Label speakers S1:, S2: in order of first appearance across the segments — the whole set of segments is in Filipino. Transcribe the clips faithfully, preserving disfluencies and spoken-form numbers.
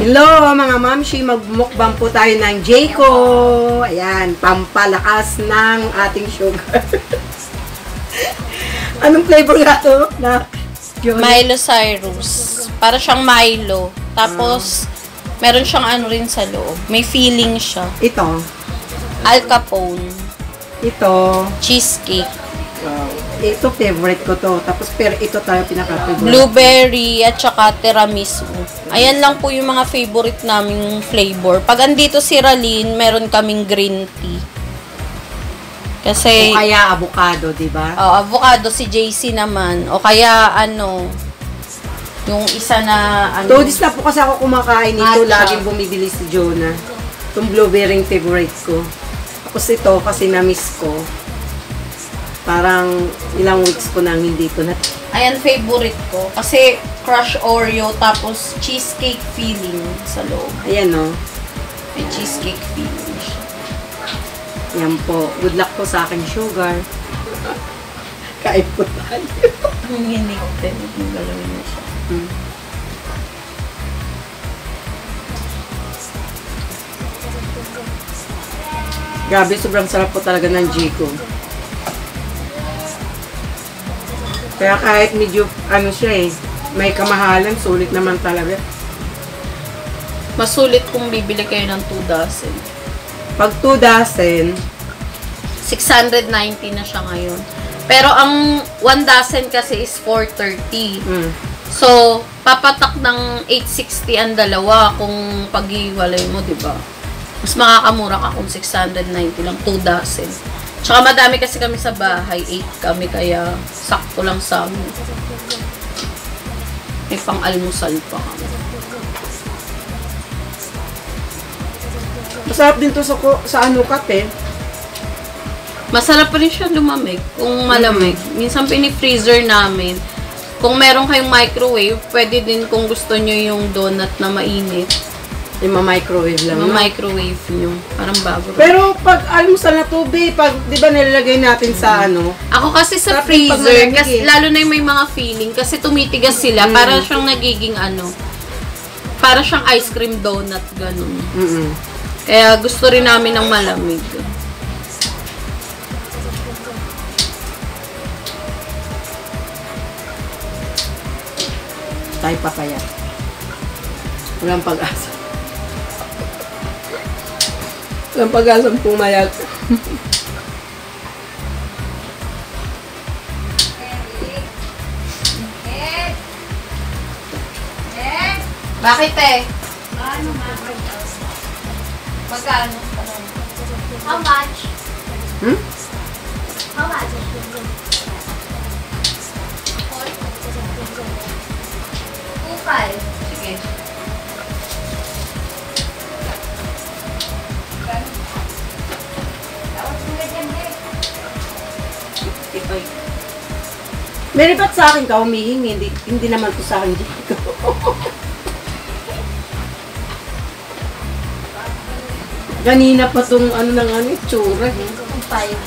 S1: Hello mga mamshi, magmukbang po tayo ng Jco. Ayan, pampalakas ng ating sugar. Anong flavor nga to? Na,
S2: Milo Cyrus. Para siyang Milo. Tapos, ah. meron siyang ano rin sa loob. May feeling siya.
S1: Ito.
S2: Al Capone.
S1: Ito.
S2: Cheesecake.
S1: Wow. Ito favorite ko to. Tapos pero ito tayo pinaka-favorite.
S2: Blueberry at saka tiramisu. Ayan lang po yung mga favorite naming flavor. Pag andito si Raline, meron kaming green tea. Kasi
S1: o kaya avocado, di ba?
S2: Oh, avocado si J C naman. O kaya ano, yung isa na ano.
S1: Todis na po kasi ako kumakain nito. Laging bumibili si Jonah. Itong blueberry favorite ko. Tapos ito kasi na-miss ko. Parang ilang weeks ko nang hindi ko na.
S2: Ayan, favorite ko. Kasi crush Oreo, tapos cheesecake feeling sa loob.
S1: Ayan, no?
S2: May cheesecake feeling siya.
S1: Ayan po. Good luck po sa aking sugar. Kain po tayo.
S2: Ang hinig din. Yung galawin na siya. Hmm.
S1: Grabe, sobrang sarap po talaga ng Jco. Kaya kahit medyo, ano siya eh, may kamahalan, sulit naman talaga.
S2: Masulit kung bibili kayo ng two dozen.
S1: Pag two dozen,
S2: six hundred ninety na siya ngayon. Pero ang one dozen kasi is four thirty. Mm. So, papatak ng eight sixty ang dalawa kung pag-iwalay mo, diba? Mas makakamura ka kung six hundred ninety lang, two dozen. Tsaka madami kasi kami sa bahay, eight kami, kaya sakto lang sa amin. May pang-almusal pa kami.
S1: Masarap din to sa, sa ano, kape.
S2: Masarap pa rin siya lumamig, kung malamig. Mm-hmm. Minsan pini-freezer namin. Kung meron kayong microwave, pwede din kung gusto nyo yung donut na mainit.
S1: Yung ma-microwave lang.
S2: Yung microwave nyo. Parang bago.
S1: Pero pag almusal na tubig, pag di ba nilalagay natin sa ano?
S2: Ako kasi sa freezer, kasi, lalo na yung may mga feeling, kasi tumitigas sila, mm. para siyang nagiging ano, para siyang ice cream donut, ganun. Mm-mm. Kaya gusto rin namin ng malamig.
S1: Tayo papaya. Walang pag-asa. Walang pag-asang pumayag.
S2: Bakit eh? Ano magkano?
S3: How much?
S1: Hmm?
S3: How much? Two five.
S2: Sige.
S1: Mary, ba't sa akin ka humihingi? Hindi, hindi naman to sa akin dito. Ganina pa tong ano ng ano, tsura.
S3: Five.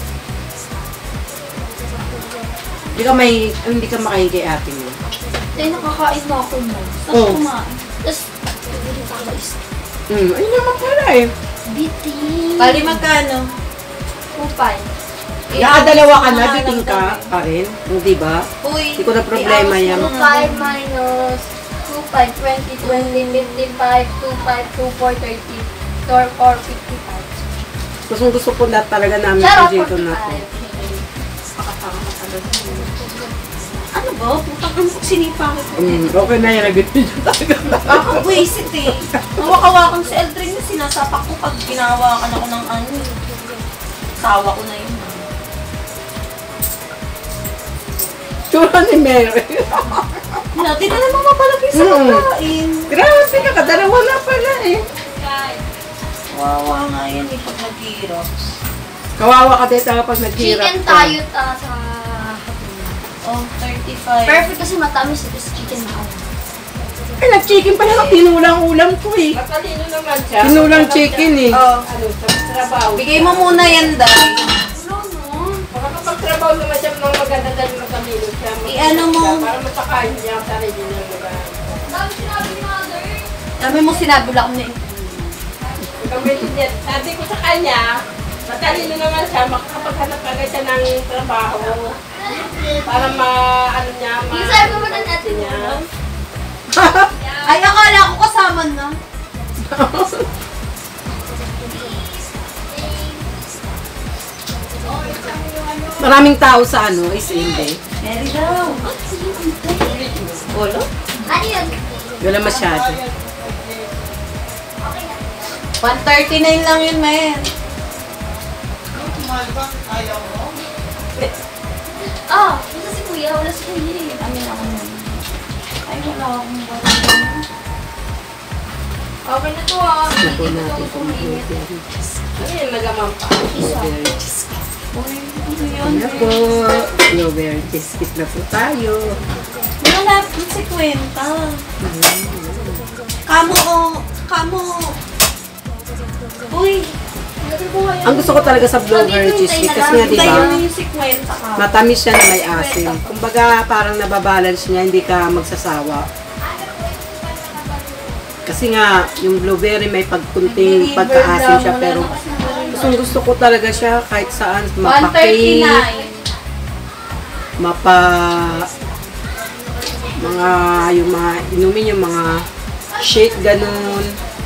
S1: Hindi ka may, hindi ka makain kay ate mo.
S3: Eh, nakakain na ako mo. Tapos
S1: oh.
S3: kumain. Tapos, hindi pa ako isa.
S1: Hmm, ayun naman pala eh.
S3: Biting.
S2: Bali magkano?
S3: Two five.
S1: Nakadalawa ka na, biting ka pa rin. Hindi ba?
S2: Uy.
S1: Hindi ko na problema yan.
S3: two five minus two five, twenty, twenty, fifty-five, two five, two four, thirty, four, fifty-five.
S1: Gusto gusto po na talaga namin sa Jco na to.
S3: Pakatama ka talaga.
S2: Ano ba? Putang ang sinipa ko.
S1: Mm, okay na yan, nag-video talaga.
S2: Nakakabwisit eh. Nawakawakan si Eldrin na sinasapak ko pag ginawakan ako ng ano. Sawa ko na yun.
S1: Tsura ni Mary.
S2: Hindi na naman mapalagay sa pagkain.
S1: Grabe ka, kadalawa na pala eh.
S2: Wawa nga yan eh pag nag-hirap.
S1: Kawawa ka din talaga pag nag-hirap.
S3: Chicken tayo ta sa...
S2: Oh, thirty-five.
S3: Perfect kasi matamis ito sa chicken na ako.
S1: Ay, nag-chicken pala ka. Tinulang ulam ko eh.
S4: Matalino naman siya.
S1: Tinulang chicken eh.
S2: Oh.
S4: Ano, trabaho.
S2: Bigay mo muna yan, Day.
S3: Ano, no?
S4: Baka kapag-trabaho naman siya ng maganda dahil matalino siya.
S2: I-ano mo?
S4: Para matakain niya ang sarili niya.
S3: Dami sinabi ni mother.
S2: Sabi mo sinabi lang ni.
S4: Sabi ko sa kanya, matalino naman siya, makakapaghanap agad siya ng trabaho. Para ma, ano niya, ma...
S3: Yung sabi mo na natin
S4: niya.
S2: Ay, akala ko kasama na.
S1: Maraming tao sa ano, is hindi.
S2: Mary daw.
S1: Wala?
S3: Ano yun?
S1: Wala masyado.
S2: one thirty-nine lang yun, Mer.
S3: Oh, ito si Kuya. Wala si Kuya eh.
S2: Amin ako na. Ay, wala akong bata.
S3: Okay na to ah.
S1: Gusto po natin kung blueberry.
S4: Ayun, nagaman pa.
S1: Blueberry cheesecake.
S2: Ano yun?
S1: Ano po? Blueberry cheesecake na po tayo.
S2: Wala po si Kwenta. Kamo o, kamo. Uy.
S1: Ang gusto ko talaga sa blueberry cheesecake kasi nga, di ba?
S2: Tayo yung si Kwenta ka.
S1: Matamis siya na may asin. Kumbaga, parang nababalance niya, hindi ka magsasawa. Kasi nga, yung blueberry may pagkunting pagkaasim siya, pero gustong gusto ko talaga siya kahit saan.
S2: one
S1: Mapa-cake,
S2: thirty-nine.
S1: mapa... mga, yung mga, inumin yung mga shake, ganun.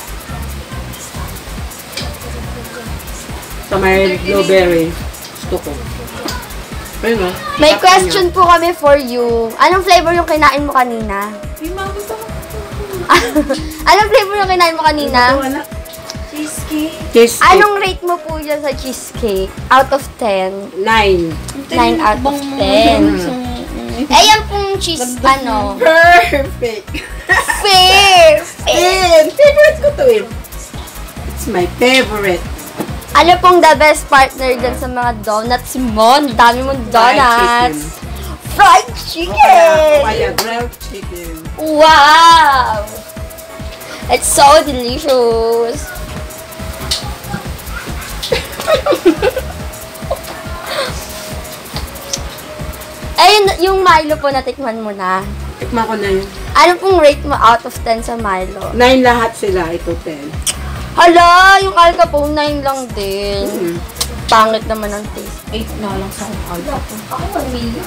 S1: Sa may blueberry. Gusto ko. Ayun o.
S5: May question po kami for you. Anong flavor yung kinain mo kanina?
S2: Yung mga gusto ko.
S5: Anong flavor yung kinain mo kanina?
S2: Cheesecake.
S1: Cheesecake.
S5: Anong rate mo po dyan sa cheesecake? Out of ten?
S1: Nine.
S5: nine out of ten. Eh, yan pong cheese, ano?
S1: Perfect.
S5: Fair!
S1: Eh, favorite ko to eh. It's my favorite.
S5: Ano pong the best partner dyan sa mga donuts mo? Ang dami mong donuts. Fried chicken!
S1: Kaya grilled chicken.
S5: Wow! It's so delicious. Ayun, yung Milo po natikman mo na.
S1: Tikman ko na yun.
S5: Ano pong rate mo out of ten sa Milo?
S1: Nine lahat sila. Ito ten.
S5: Hala, yung alka po, nine lang din.
S1: Mm.
S5: Pangit naman ang taste.
S2: eight na lang sa alka po.
S3: Ako pamilya.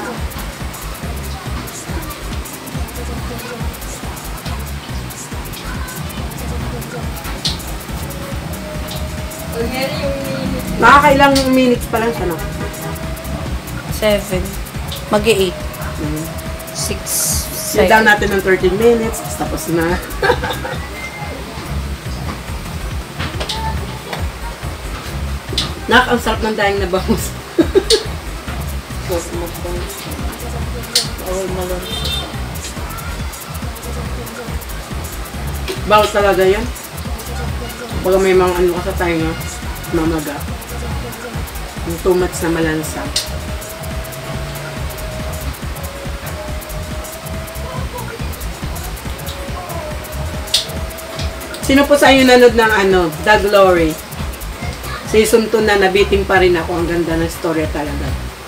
S1: Nakakailang minutes pa lang siya, no?
S2: seven. Mag-eight.
S1: Mm.
S2: six.
S1: Sit down natin ng thirteen minutes. Tapos na. Nak, ang sarap ng daing na bangus. Bawal talaga yan. Baga may mga ano ka sa tayo na mamaga. Yung too much na malansa. Sino po sa inyo nanood ng ano, The Glory? Season two na, nabiting pa rin ako. Ang ganda ng storya talaga.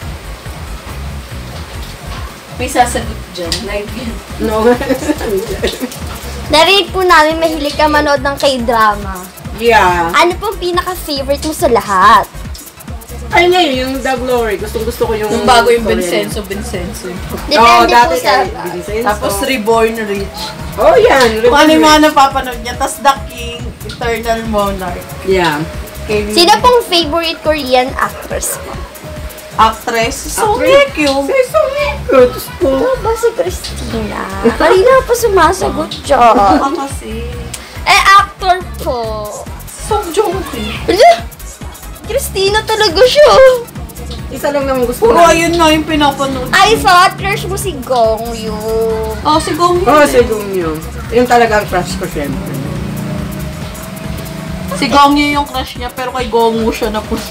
S2: May sasagot dyan. Live yan.
S1: No?
S5: Narinig po namin mahilig ka manood ng K-drama.
S1: Yeah.
S5: Ano pong pinaka-favorite mo sa lahat?
S1: Ay, ngayon, yung The Glory. Gustong gusto ko yung...
S2: Yung bago yung
S1: storya
S2: Vincenzo, Vincenzo.
S1: niya.
S5: Depende
S1: Oo,
S5: po
S1: dati
S5: sa...
S1: kay Vincenzo.
S2: Tapos Reborn Rich.
S1: Oh, yan.
S2: Kung ano yung mga napapanood niya. Tapos The King, Eternal Monarch.
S1: Yeah.
S2: Kay
S5: Sino pong favorite Korean actress mo?
S2: Actress? So
S1: Actress?
S2: cute.
S1: Say, so good. po.
S5: Ano ba si Cristina? Kanina pa sumasagot siya.
S2: Ako kasi.
S5: Eh, actor po.
S2: Song Joong-ki.
S5: Ala! Cristina talaga siya.
S1: Isa lang naman gusto
S2: Puro
S1: ko.
S2: ayun nga yung pinapanood.
S5: I thought crush mo si Gong Yoo.
S2: Oh, si Gong
S1: Oo, oh, si Gong Yoo. Yung talagang crush ko, syempre.
S2: Si Gong Yoo yung crush niya, pero kay Gong Woo siya na po.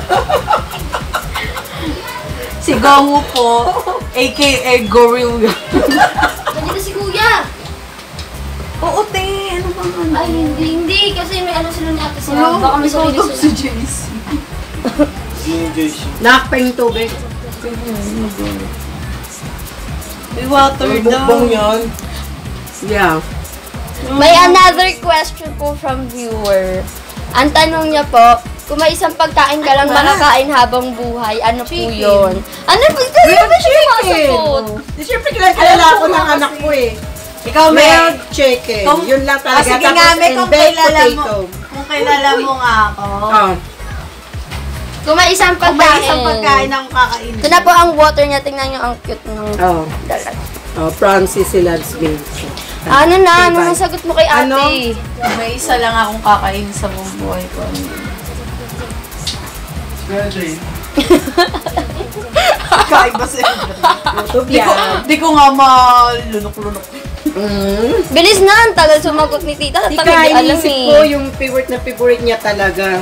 S2: Si Gong Woo po, a k a. Gorilla.
S3: Nandito si Kuya.
S2: Oo, te. Ano ba ano?
S3: Ay, hindi, hindi. Kasi may ano sila ni Ate Sir.
S2: Hello,
S3: Baka may
S2: ikaw
S3: sarili
S2: daw si
S3: sila.
S2: J C.
S1: Nakakpa yung tubig.
S2: May water daw.
S1: Yeah.
S5: May another question po from viewer. Ang tanong niya po, kung may isang pagkain ka lang makakain habang buhay, ano po yun? Ano po? Ikaw
S1: Grilled
S5: ba siya
S1: chicken!
S5: masagot?
S1: Di siyempre kilala ako ng anak ko eh.
S6: Ikaw, May.
S1: Grilled chicken.
S6: Kung-
S1: Yun lang
S6: Ah,
S1: talaga.
S6: sige nga, May,
S1: and
S6: kung
S1: baked
S6: kilala mo.
S1: potato.
S6: Kung kilala mo nga ako.
S1: Oh.
S5: Kung may isang
S6: Kung
S5: pagkain.
S6: may isang pagkain akong kakainin.
S5: Ito na po ang water niya. Tingnan niyo ang cute ng
S1: Oh.
S5: dalat.
S1: Oh, Francis Silad's Milk.
S5: Ano na? Ano
S1: Bye-bye.
S5: ang sagot mo kay ate?
S1: Ano?
S6: May isa lang akong kakainin sa buong buhay ko. Kakaiba siya.
S1: YouTube
S6: Di ko,
S1: yan.
S6: di ko nga malunok-lunok.
S1: Mm.
S5: Bilis na. Ang tagal sumagot ni tita.
S1: Di
S5: Tagal
S1: ka,
S5: di alam
S1: inisip
S5: eh.
S1: ko yung favorite na favorite niya talaga.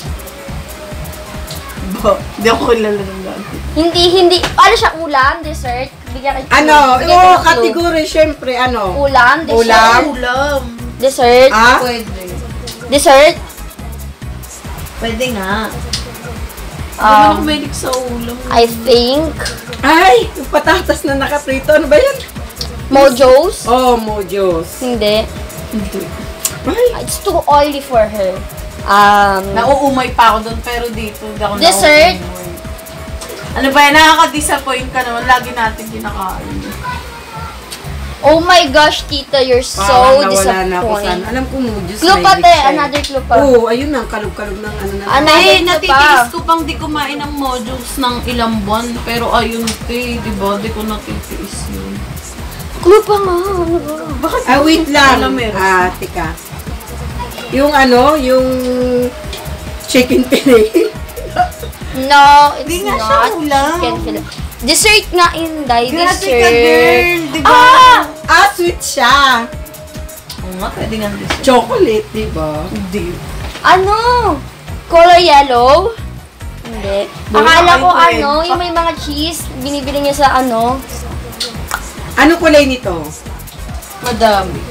S6: Ba, di ako kilala ng gano'n.
S5: Hindi, hindi. Ano siya? Ulam? Dessert? Bigyan kita.
S1: Ano?
S5: bigyan
S1: Oo,
S5: kita ng clue.
S1: kategory, syempre, ano?
S5: Ulam? Dessert?
S1: Ulam?
S6: Ulam.
S5: Dessert?
S1: Ah?
S6: Pwede.
S5: Dessert?
S6: Pwede nga. Hindi
S5: Um,
S6: ako mahilig sa ulam.
S5: I think
S1: Ay, yung patatas na nakaprito. Ano ba yan?
S5: Mojo's?
S1: Oh, Mojos.
S5: Hindi.
S1: Ay,
S5: It's too oily for her. Um,
S6: Nauumay pa ako doon, pero dito hindi ako
S5: Dessert?
S6: nauumay. Ano ba yan? Nakaka-disappoint ka naman. Lagi natin kinakain.
S5: oh my gosh, tita, you're so
S1: parang nawala na ako sana.
S5: disappointed.
S1: Alam ko Mojos.
S5: Clue pa, te. Another clue pa.
S1: Oo, oh, ayun na. Kalog-kalog ng ano na.
S5: Ano?
S6: Ay,
S5: Another clue
S6: natitiis
S5: pa.
S6: ko pang di kumain ng modules ng ilang buwan. Pero ayun, te, di ba? Di ko natitiis yun.
S5: Clue pa nga. Ano ba?
S1: Ah, wait lang.
S6: Alam, meron.
S1: Ah, tika. Yung ano, yung chicken fillet.
S5: No, it's
S6: Di nga
S5: not.
S6: siya ulam.
S5: Chicken fillet. Dessert nga, Inday.
S6: Grabe
S5: Dessert.
S6: ka, girl. Di ba?
S1: ah! Ah, sweet siya.
S6: Oo nga, pwede nga dessert.
S1: Chocolate, di ba?
S6: Hindi.
S5: Ano? Color yellow? Hindi.
S6: Boy,
S5: Akala ko
S6: ay,
S5: ano, yung may mga cheese, binibili niya sa ano.
S1: Anong kulay nito?
S6: Madami.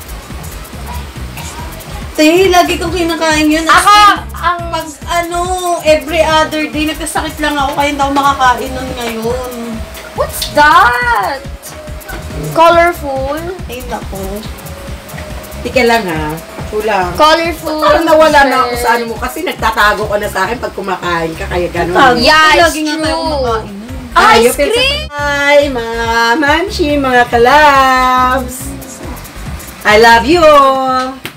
S6: Te, lagi kong kinakain yun. As
S5: Ako,
S6: in,
S5: ang
S6: pag ano, every other day, nagkasakit lang ako, kaya hindi ako makakain nun ngayon.
S5: What's that? Colorful?
S6: Ay, naku.
S1: Tika lang ha. Kulang.
S5: Colorful.
S1: Parang nawala na ako
S5: dessert.
S1: sa ano mo kasi nagtatago ka na sa akin pag kumakain ka kaya gano'n.
S6: Tag-
S5: Yeah,
S6: lagi
S5: it's
S6: nga tayo
S5: true.
S6: kumakain nun.
S5: Ice
S1: Ayun,
S5: cream!
S1: Hi, mga manchi, mga kalabs. I love you all.